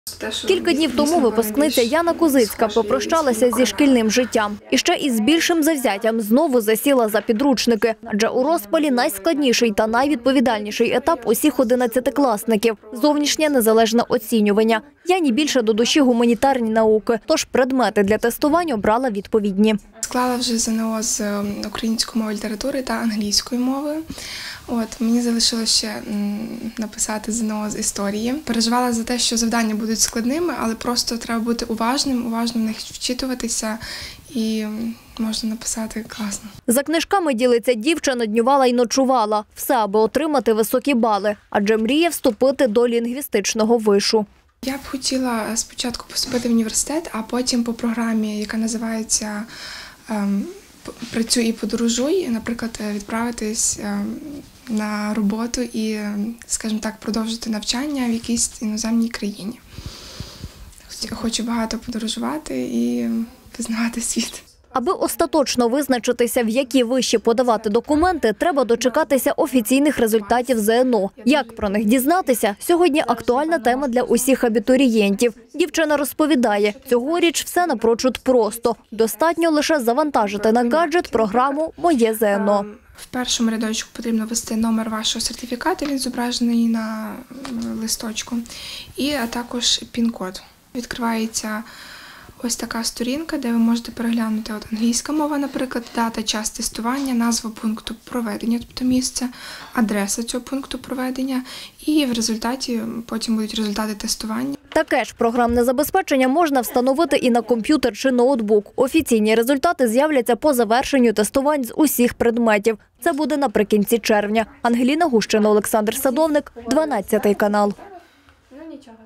Кілька днів тому випускниця Яна Козицька попрощалася зі шкільним життям. І ще із більшим завзяттям знову засіла за підручники. Адже у розпалі найскладніший та найвідповідальніший етап усіх 11-класників – зовнішнє незалежне оцінювання. Яні більше до душі гуманітарні науки, тож предмети для тестувань обрала відповідні. Склала вже ЗНО з української мови, літератури та англійської мови. Мені залишилося ще написати ЗНО з історії. Переживала за те, що завдання будуть складними, але просто треба бути уважно в них вчитуватися і можна написати класно. За книжками, ділиться дівчина, днювала й ночувала. Все, аби отримати високі бали, адже мріє вступити до лінгвістичного вишу. Я б хотіла спочатку поступити в університет, а потім по програмі, яка називається «Працюй і подорожуй», наприклад, відправитись на роботу і, скажімо так, продовжити навчання в якійсь іноземній країні. Хочу багато подорожувати і пізнавати світ. Аби остаточно визначитися, в які виші подавати документи, треба дочекатися офіційних результатів ЗНО. Як про них дізнатися? Сьогодні актуальна тема для усіх абітурієнтів. Дівчина розповідає, цьогоріч все напрочуд просто. Достатньо лише завантажити на гаджет програму «Моє ЗНО». В першому рядочку потрібно ввести номер вашого сертифікату, він зображений на листочку, і також пін-код. Відкривається ось така сторінка, де ви можете переглянути англійська мова, наприклад, дата, час тестування, назва пункту проведення, тобто місце, адреса цього пункту проведення, і в результаті потім будуть результати тестування. Таке ж програмне забезпечення можна встановити і на комп'ютер чи ноутбук. Офіційні результати з'являться по завершенню тестувань з усіх предметів. Це буде наприкінці червня. Ангеліна Гущина, Олександр Садовник, 12 канал.